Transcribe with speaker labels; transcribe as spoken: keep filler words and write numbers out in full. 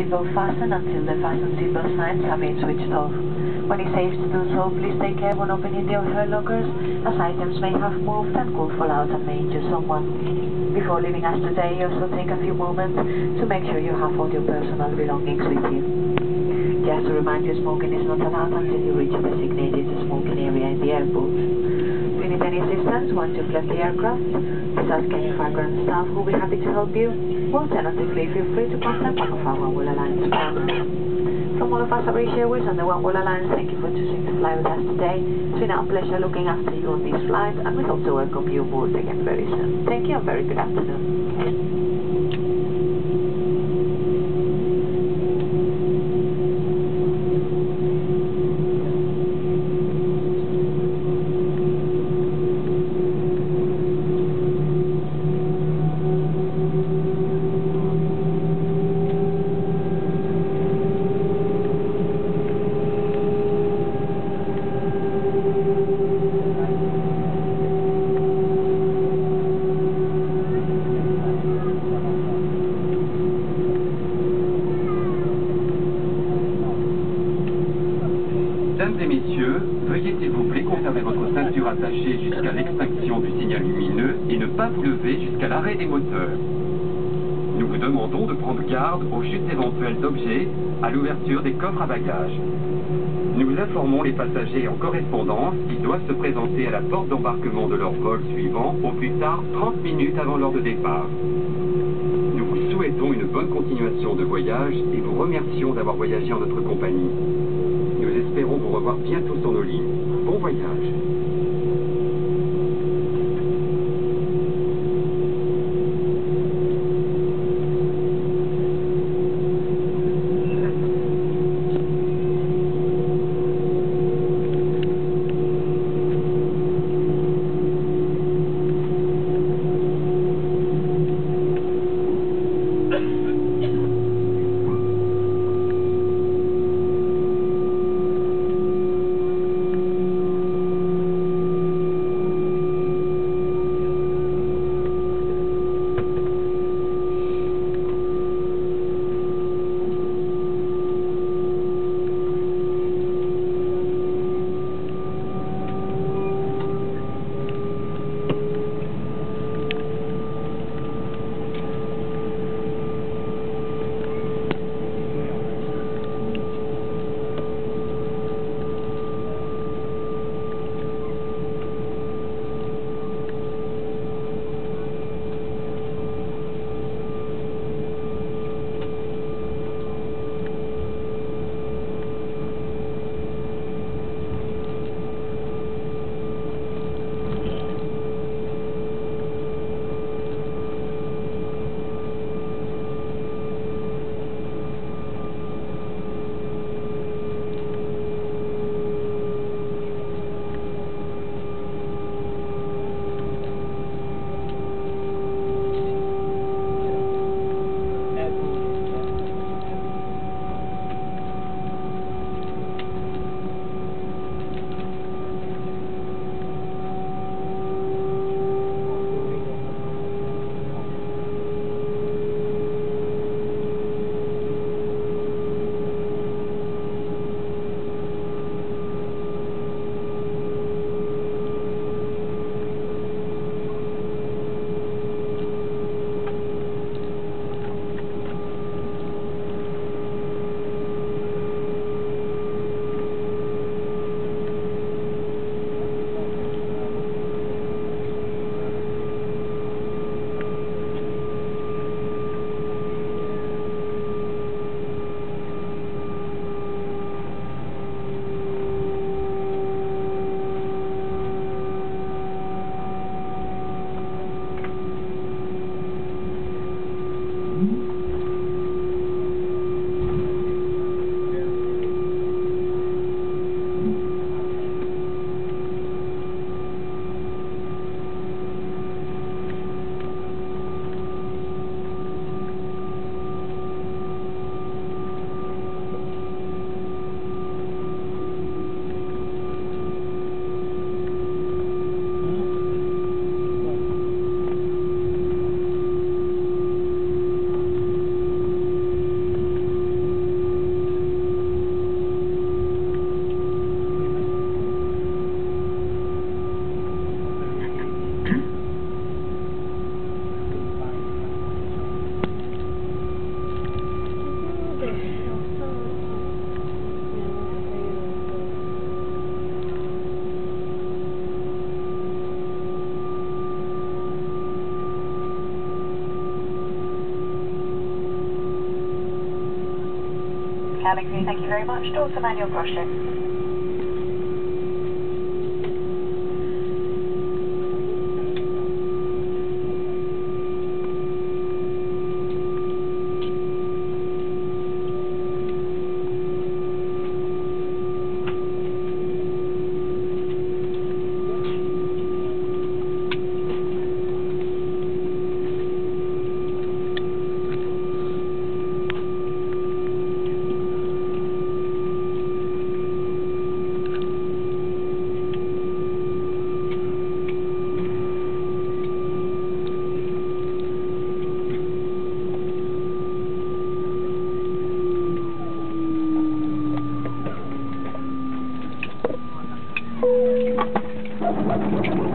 Speaker 1: Seatbelt fasten until the fasten seatbelt signs have been switched off. When it's safe to do so, please take care when opening the overhead lockers, as items may have moved and could fall out and may injure someone. Before leaving us today, also take a few moments to make sure you have all your personal belongings with you. Just to remind you, smoking is not allowed until you reach a designated smoking area in the airport. If you need any assistance once you've left the aircraft, please ask any Fragrance staff who will be happy to help you. Alternatively, feel free to contact one of our Oneworld Alliance partners. From all of us at British Airways and the Oneworld Alliance, thank you for choosing to fly with us today. It's been our pleasure looking after you on this flight, and we hope to welcome you aboard again very soon. Thank you and very good afternoon.
Speaker 2: Mesdames et messieurs, veuillez s'il vous plaît conserver votre ceinture attachée jusqu'à l'extinction du signal lumineux et ne pas vous lever jusqu'à l'arrêt des moteurs. Nous vous demandons de prendre garde aux chutes éventuelles d'objets à l'ouverture des coffres à bagages. Nous vous informons les passagers en correspondance qui doivent se présenter à la porte d'embarquement de leur vol suivant au plus tard trente minutes avant l'heure de départ. Nous vous souhaitons une bonne continuation de voyage et vous remercions d'avoir voyagé en notre compagnie. Nous espérons vous revoir bientôt sur nos lignes. Bon voyage.
Speaker 1: cabin crew, thank you very much. Doors to manual cross check.
Speaker 3: Thank you.